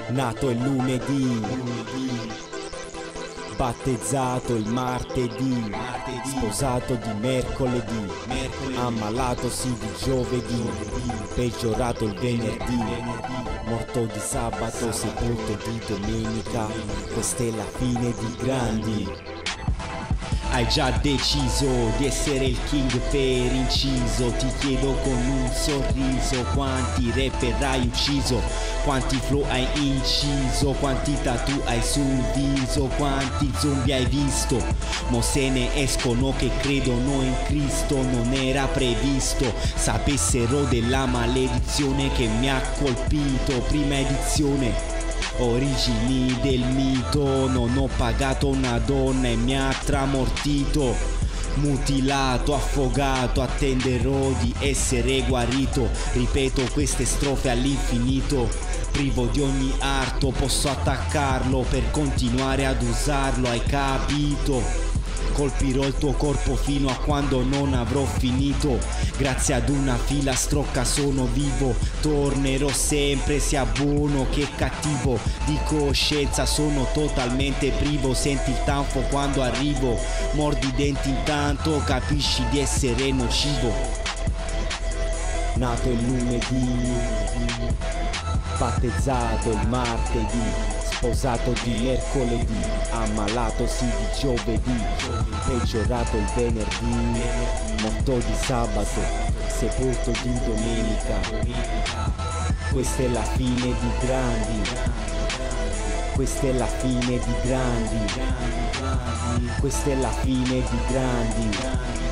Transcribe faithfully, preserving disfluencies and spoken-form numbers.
Nato il lunedì, battezzato il martedì, sposato di mercoledì, ammalatosi di giovedì, peggiorato il venerdì, morto di sabato, sepolto di domenica. Questa è la fine di grandi. Hai già deciso di essere il king per inciso. Ti chiedo con un sorriso quanti rapper hai ucciso, quanti flow hai inciso, quanti tattoo hai sul viso, quanti zombie hai visto. Mo se ne escono che credono in Cristo, non era previsto sapessero della maledizione che mi ha colpito. Prima edizione, origini del mito, non ho pagato una donna e mi ha tramortito. Mutilato, affogato, attenderò di essere guarito. Ripeto queste strofe all'infinito, privo di ogni arto, posso attaccarlo per continuare ad usarlo, hai capito? Colpirò il tuo corpo fino a quando non avrò finito. Grazie ad una filastrocca sono vivo. Tornerò sempre sia buono che cattivo. Di coscienza sono totalmente privo. Senti il tanfo quando arrivo. Mordi i denti intanto capisci di essere nocivo. Nato il lunedì, battezzato il martedì, sposato di mercoledì, ammalatosi di giovedì, peggiorato il venerdì, morto di sabato, sepolto di domenica. Questa è la fine di grandi. Questa è la fine di grandi. Questa è la fine di grandi.